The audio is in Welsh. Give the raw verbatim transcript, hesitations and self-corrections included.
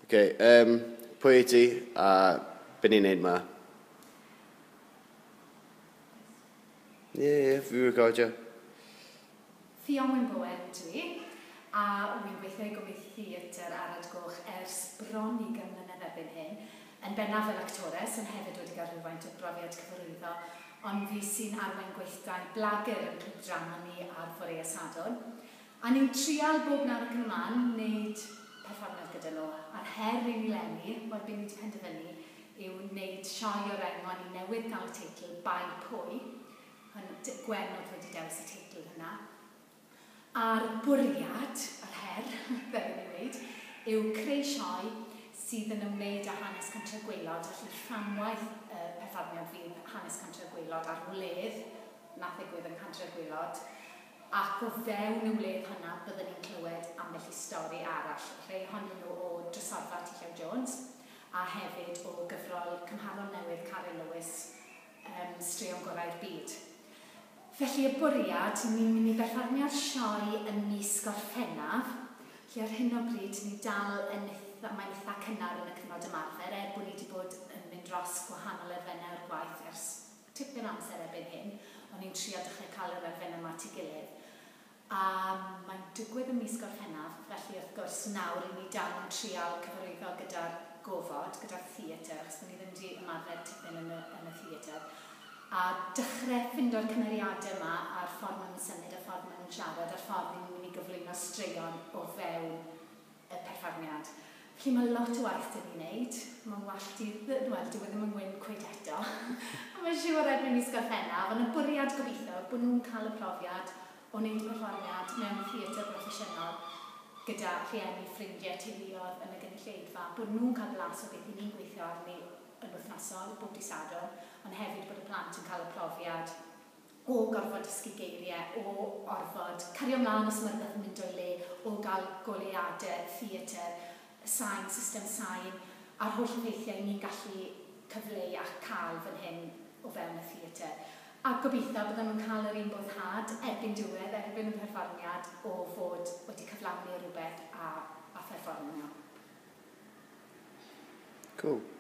Okay, um, pwy i ti a be ni'n neud ma? Ie, ie, fi recordio. Fion wy'n Bowen dwi, a wy'n gweithio i gwmni theatr Arad Goch ers bron i gymlynedd erbyn hyn, yn bennaf fel actores, yn hefyd wedi cael rhywfaint o brofiad cyfarwyddo, ond fi sy'n arwain gweithdai blagur yn clwb drama ni ar Forea Sadwrn. A ni'n trial bob nawr ac yn ymlaen wneud perfformiad gyda nhw. A'r her i ni lenni, o'r byd ni wedi penderfynu, yw wneud sioe o'r enw a ni newydd gael y teitl Bai Pwy. Gwenod wedi dewis y teitl hynna. A'r bwriad, yr her, fel ni'n dweud, yw creu sioe sydd yn ymwneud â hanes Cantref Gwaelod, felly rhanwaith uh, perfformiad fydd hanes Cantref Gwaelod ar wledd, nath ddigwydd yn Cantref Gwaelod, ac o fewn y wledd hynna byddwn ni'n clywed ambell i stori arall, rhai ohonyn nhw o Drysorfa T. Jones, a hefyd o gyfrol cymharol newydd Carol Lewis, um, Straeon Gorau'r Byd. Felly y bwriad, ni'n mynd i berfformio'r sioe yn mis Gorffennaf, lle ar hyn o bryd ni dal yn eitha, mae'n eitha cynnar yn y cyfnod ymarfer, er bod ni wedi bod yn mynd dros gwahanol elfennau o'r gwaith ers tipyn amser erbyn hyn, ond ni'n trio dechrau cael yr elfennau yma at ei gilydd. A mae'n digwydd yn mis Gorffennaf, felly wrth gwrs nawr i ni dal yn trial cyfarwyddo gyda'r gofod, gyda'r theatr, achos ni ddim wedi ymarfer tipyn yn y, yn y theatr. A dechrau ffindo'r cymeriadau yma a'r ffordd maen nhw'n symud, y ffordd maen nhw'n siarad, a'r ffordd ni'n mynd i gyflwyno straeon o fewn y perfformiad. Felly mae lot o waith dyn ni'n wneud. Mae'n wallt i, wel, dwi ddim yn gwyn cwyd eto. Mae'n siŵr erbyn mis Gorffennaf, ond y bwriad gobeithio bod nhw'n cael y profiad o wneud perfformiad mewn theatr proffesiynol gyda rhieni, ffrindiau, teuluoedd yn y gynulleidfa, bod nhw'n cael blas o beth i ni'n gweithio arni yn wythnosol, bob dydd Sadwrn, ond hefyd bod y plant yn cael y profiad o gorfod dysgu geiriau, o orfod cario ymlaen os mae'r beth yn mynd o'i le, o gael goleuadau, theatr, sain, system sain, a'r holl effeithiau ni'n gallu cyfleu a cael fan hyn o fewn y theatr. A gobeithio byddwn nhw'n cael yr un boddhad erbyn diwedd, erbyn y perfformiad o fod wedi cyflawni rhywbeth a, a pherfformio. Cool.